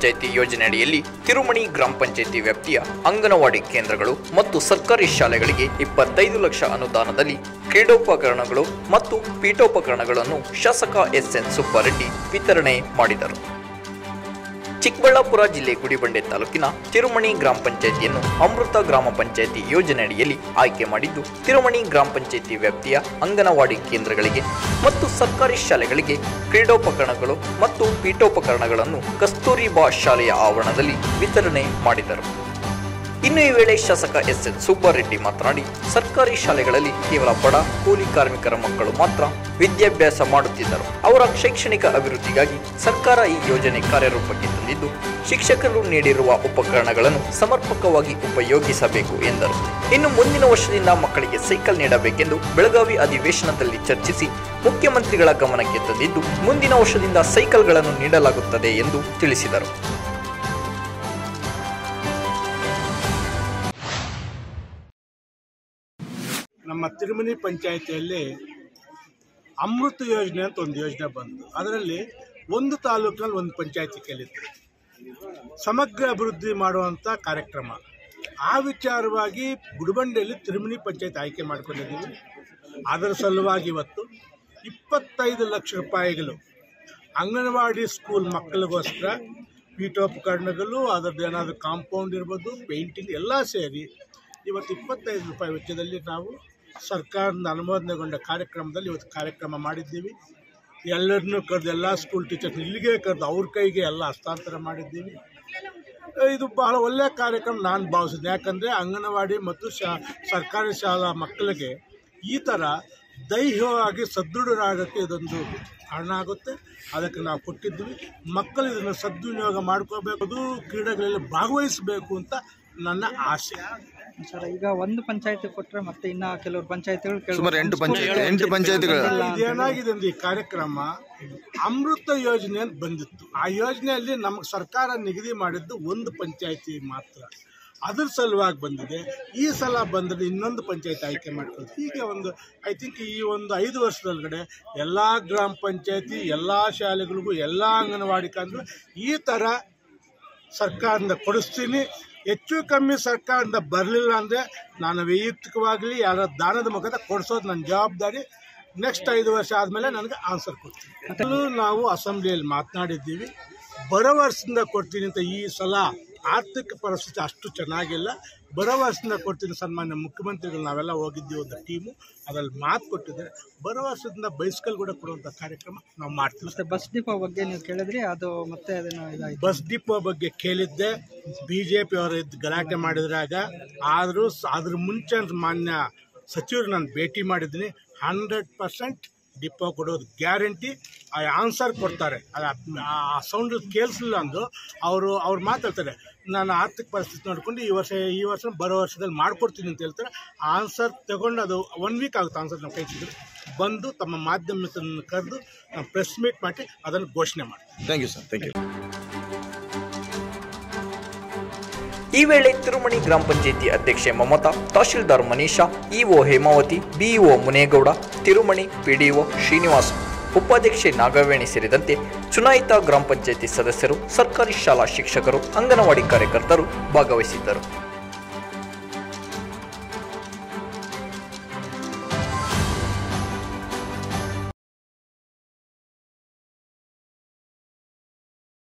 ಪಂಚಾಯಿತಿ ಯೋಜನೆಯಡಿಯಲ್ಲಿ ತಿರುಮಣಿ ಗ್ರಾಮ ಪಂಚಾಯಿತಿ ವ್ಯಾಪ್ತಿಯ ಅಂಗನವಾಡಿ ಕೇಂದ್ರಗಳು ಮತ್ತು ಸರ್ಕಾರಿ ಶಾಲೆಗಳಿಗೆ 25 ಲಕ್ಷ ಅನುದಾನದಲ್ಲಿ ಕ್ರೀಡೋಪಕರಣಗಳು ಮತ್ತು ಪೀಠೋಪಕರಣಗಳನ್ನು ಶಾಸಕ ಎಸ್.ಎನ್. ಸುಬ್ಬಾರೆಡ್ಡಿ ವಿತರಣೆ ಮಾಡಿದರು. ಚಿಕ್ಕಬಳ್ಳಾಪುರ ಜಿಲ್ಲೆ ಗುಡಿಬಂಡೆ ತಾಲೂಕಿನ ತಿರುಮಣಿ ಗ್ರಾಮ ಪಂಚಾಯಿತಿಯನ್ನು ಅಮೃತ ಗ್ರಾಮ ಪಂಚಾಯಿತಿ ಯೋಜನೆಯಡಿಯಲ್ಲಿ ಆಯ್ಕೆ ಮಾಡಿದ್ದು, ತಿರುಮಣಿ ಗ್ರಾಮ ಪಂಚಾಯಿತಿ ವ್ಯಾಪ್ತಿಯ ಅಂಗನವಾಡಿ ಕೇಂದ್ರಗಳಿಗೆ ಮತ್ತು ಸರ್ಕಾರಿ ಶಾಲೆಗಳಿಗೆ ಕ್ರೀಡೋಪಕರಣಗಳು ಮತ್ತು ಪೀಠೋಪಕರಣಗಳನ್ನು ಕಸ್ತೂರಿಬಾ ಶಾಲೆಯ ಆವರಣದಲ್ಲಿ ವಿತರಣೆ ಮಾಡಿದರು. ಇನ್ನು ಈ ವೇಳೆ ಶಾಸಕ ಎಸ್.ಎನ್. ಸುಬ್ಬಾರೆಡ್ಡಿ ಮಾತನಾಡಿ, ಸರ್ಕಾರಿ ಶಾಲೆಗಳಲ್ಲಿ ಕೇವಲ ಬಡ ಕೂಲಿ ಕಾರ್ಮಿಕರ ಮಕ್ಕಳು ಮಾತ್ರ ವಿದ್ಯಾಭ್ಯಾಸ ಮಾಡುತ್ತಿದ್ದರು. ಅವರ ಶೈಕ್ಷಣಿಕ ಅಭಿವೃದ್ಧಿಗಾಗಿ ಸರ್ಕಾರ ಈ ಯೋಜನೆ ಕಾರ್ಯರೂಪಕ್ಕೆ ತಂದಿದ್ದು, ಶಿಕ್ಷಕರು ನೀಡಿರುವ ಉಪಕರಣಗಳನ್ನು ಸಮರ್ಪಕವಾಗಿ ಉಪಯೋಗಿಸಬೇಕು ಎಂದರು. ಇನ್ನು ಮುಂದಿನ ವರ್ಷದಿಂದ ಮಕ್ಕಳಿಗೆ ಸೈಕಲ್ ನೀಡಬೇಕೆಂದು ಬೆಳಗಾವಿ ಅಧಿವೇಶನದಲ್ಲಿ ಚರ್ಚಿಸಿ ಮುಖ್ಯಮಂತ್ರಿಗಳ ಗಮನಕ್ಕೆ ತಂದಿದ್ದು, ಮುಂದಿನ ವರ್ಷದಿಂದ ಸೈಕಲ್ಗಳನ್ನು ನೀಡಲಾಗುತ್ತದೆ ಎಂದು ತಿಳಿಸಿದರು. ನಮ್ಮ ತಿರುಮಣಿ ಪಂಚಾಯಿತಿಯಲ್ಲಿ ಅಮೃತ ಯೋಜನೆ ಅಂತ ಒಂದು ಯೋಜನೆ ಬಂತು. ಅದರಲ್ಲಿ ಒಂದು ತಾಲೂಕಿನಲ್ಲಿ ಒಂದು ಪಂಚಾಯಿತಿ ಕೇಳಿತ್ತು, ಸಮಗ್ರ ಅಭಿವೃದ್ಧಿ ಮಾಡುವಂಥ ಕಾರ್ಯಕ್ರಮ. ಆ ವಿಚಾರವಾಗಿ ಗುಡಿಬಂಡೆಯಲ್ಲಿ ತಿರುಮಣಿ ಪಂಚಾಯಿತಿ ಆಯ್ಕೆ ಮಾಡ್ಕೊಂಡಿದ್ದೀವಿ. ಅದರ ಸಲುವಾಗಿ ಇವತ್ತು 25 ಲಕ್ಷ ರೂಪಾಯಿಗಳು ಅಂಗನವಾಡಿ ಸ್ಕೂಲ್ ಮಕ್ಕಳಿಗೋಸ್ಕರ ಪೀಠೋಪಕರಣಗಳು, ಅದರದ್ದು ಏನಾದರೂ ಕಾಂಪೌಂಡ್ ಇರ್ಬೋದು, ಪೇಂಟಿಂಗ್ ಎಲ್ಲ ಸೇರಿ ಇವತ್ತು 25 ರೂಪಾಯಿ ವೆಚ್ಚದಲ್ಲಿ ನಾವು ಸರ್ಕಾರದ ಅನುಮೋದನೆಗೊಂಡ ಕಾರ್ಯಕ್ರಮದಲ್ಲಿ ಇವತ್ತು ಕಾರ್ಯಕ್ರಮ ಮಾಡಿದ್ದೀವಿ. ಎಲ್ಲರನ್ನೂ ಕರೆದು, ಎಲ್ಲ ಸ್ಕೂಲ್ ಟೀಚರ್ಸ್ ಇಲ್ಲಿಗೆ ಕರೆದು ಅವ್ರ ಕೈಗೆ ಎಲ್ಲ ಹಸ್ತಾಂತರ ಮಾಡಿದ್ದೀವಿ. ಇದು ಬಹಳ ಒಳ್ಳೆಯ ಕಾರ್ಯಕ್ರಮ ನಾನು ಭಾವಿಸಿದ್ದೆ. ಯಾಕಂದರೆ ಅಂಗನವಾಡಿ ಮತ್ತು ಸರ್ಕಾರಿ ಶಾಲಾ ಮಕ್ಕಳಿಗೆ ಈ ಥರ ದೈಹಿಕವಾಗಿ ಸದೃಢರಾಗೋಕ್ಕೆ ಇದೊಂದು ಕಾರಣ ಆಗುತ್ತೆ. ಅದಕ್ಕೆ ನಾವು ಕೊಟ್ಟಿದ್ವಿ. ಮಕ್ಕಳು ಇದನ್ನು ಸದ್ವಿನಿಯೋಗ ಮಾಡ್ಕೋಬೇಕು, ಕ್ರೀಡೆಗಳಲ್ಲಿ ಭಾಗವಹಿಸಬೇಕು ಅಂತ ನನ್ನ ಆಸೆ. ಸರ್, ಈಗ ಒಂದು ಪಂಚಾಯತಿ ಕೊಟ್ಟರೆ ಮತ್ತೆ ಇನ್ನ ಕೆಲವರು ಪಂಚಾಯತಿಗಳು ಸುಮಾರು 8 ಪಂಚಾಯತಿಗಳು ಇದೇನಾಗಿದೆ ಅಂದ್ರೆ ಈ ಕಾರ್ಯಕ್ರಮ ಅಮೃತ ಯೋಜನೆ ಅಂತ ಬಂದಿತ್ತು. ಆ ಯೋಜನೆಯಲ್ಲಿ ನಮಗೆ ಸರ್ಕಾರ ನಿಗದಿ ಮಾಡಿದ್ದು ಒಂದು ಪಂಚಾಯತಿ ಮಾತ್ರ. ಅದ್ರ ಸಲುವಾಗಿ ಬಂದಿದೆ. ಈ ಸಲ ಬಂದರೆ ಇನ್ನೊಂದು ಪಂಚಾಯತಿ ಆಯ್ಕೆ ಮಾಡ್ಕೊಳ್ಳಿ. ಹೀಗೆ ಐ ಥಿಂಕ್ ಈ 5 ವರ್ಷದೊಳಗಡೆ ಎಲ್ಲ ಗ್ರಾಮ ಪಂಚಾಯತಿ, ಎಲ್ಲ ಶಾಲೆಗಳಿಗೂ, ಎಲ್ಲ ಅಂಗನವಾಡಿ ಕೇಂದ್ರ ಈ ಥರ ಸರ್ಕಾರದಿಂದ ಕೊಡಿಸ್ತೀನಿ. ಹೆಚ್ಚು ಕಮ್ಮಿ ಸರ್ಕಾರದಿಂದ ಬರಲಿಲ್ಲ ಅಂದರೆ ನಾನು ವೈಯಕ್ತಿಕವಾಗಲಿ ಯಾರ ದಾನದ ಮುಖದ ಕೊಡಿಸೋದು ನನ್ನ ಜವಾಬ್ದಾರಿ. ನೆಕ್ಸ್ಟ್ 5 ವರ್ಷ ಆದಮೇಲೆ ನನಗೆ ಆನ್ಸರ್ ಕೊಡ್ತೀನಿ. ಅದನ್ನು ನಾವು ಅಸೆಂಬ್ಲಿಯಲ್ಲಿ ಮಾತನಾಡಿದ್ದೀವಿ. ಬರೋ ವರ್ಷದಿಂದ ಕೊಡ್ತೀನಿ ಅಂತ. ಈ ಸಲ ಆರ್ಥಿಕ ಪರಿಸ್ಥಿತಿ ಅಷ್ಟು ಚೆನ್ನಾಗಿಲ್ಲ. ಬರೋ ವರ್ಷದಿಂದ ಕೊಡ್ತೀನಿ. ಸನ್ಮಾನ್ಯ ಮುಖ್ಯಮಂತ್ರಿಗಳು ನಾವೆಲ್ಲ ಹೋಗಿದ್ದೀವಿ, ಒಂದು ಟೀಮು, ಅದರಲ್ಲಿ ಮಾತು ಕೊಟ್ಟಿದ್ದಾರೆ. ಬರೋ ವರ್ಷದಿಂದ ಬೈಸ್ಕಲ್ ಕೂಡ ಕೊಡುವಂಥ ಕಾರ್ಯಕ್ರಮ ನಾವು ಮಾಡ್ತೀವಿ. ಮತ್ತೆ ಬಸ್ ಡಿಪೋ ಬಗ್ಗೆ ನೀವು ಕೇಳಿದ್ರಿ, ಅದು ಮತ್ತೆ ಬಸ್ ಡಿಪೋ ಬಗ್ಗೆ ಕೇಳಿದ್ದೆ. BJP ಅವರು ಗಲಾಟೆ ಮಾಡಿದ್ರಾಗ, ಆದರೂ ಅದ್ರ ಮುಂಚೆ ಮಾನ್ಯ ಸಚಿವರು ನಾನು ಭೇಟಿ ಮಾಡಿದ್ದೀನಿ. 100% ಡಿಪೋ ಕೊಡೋದು ಗ್ಯಾರಂಟಿ. ಆ ಆನ್ಸರ್ ಕೊಡ್ತಾರೆ. ಆ ಸೌಂಡ್ ಕೇಳಿಸಲಿಲ್ಲ ಅಂದರು ಅವ್ರು ಮಾತಾಡ್ತಾರೆ, ನಾನು ಆರ್ಥಿಕ ಪರಿಸ್ಥಿತಿ ನೋಡ್ಕೊಂಡು ಈ ವರ್ಷ ಬರೋ ವರ್ಷದಲ್ಲಿ ಮಾಡಿಕೊಡ್ತೀನಿ ಅಂತ ಹೇಳ್ತಾರೆ. ಆ ಆನ್ಸರ್ ತಗೊಂಡು ಅದು 1 ವೀಕ್ ಆಗುತ್ತೆ. ಆನ್ಸರ್ ನಾವು ಕೈ ಸಿಗ್ತಾರೆ ಬಂದು ತಮ್ಮ ಮಾಧ್ಯಮ ಮಿತ್ರರನ್ನು ಕರೆದು ನಾವು ಪ್ರೆಸ್ ಮೀಟ್ ಮಾಡಿ ಅದನ್ನು ಘೋಷಣೆ ಮಾಡ್ತೀವಿ. Thank you sir. Thank you. ಈ ವೇಳೆ ತಿರುಮಣಿ ಗ್ರಾಮ ಪಂಚಾಯಿತಿ ಅಧ್ಯಕ್ಷೆ Mamata, tahsildar Manisha, EO Hemavathi, BEO Munegowda, Tirumani PDO Srinivas, ಉಪಾಧ್ಯಕ್ಷೆ ನಾಗವೇಣಿ ಸೇರಿದಂತೆ ಚುನಾಯಿತ ಗ್ರಾಮ ಪಂಚಾಯಿತಿ ಸದಸ್ಯರು, ಸರ್ಕಾರಿ ಶಾಲಾ ಶಿಕ್ಷಕರು, ಅಂಗನವಾಡಿ ಕಾರ್ಯಕರ್ತರು ಭಾಗವಹಿಸಿದ್ದರು.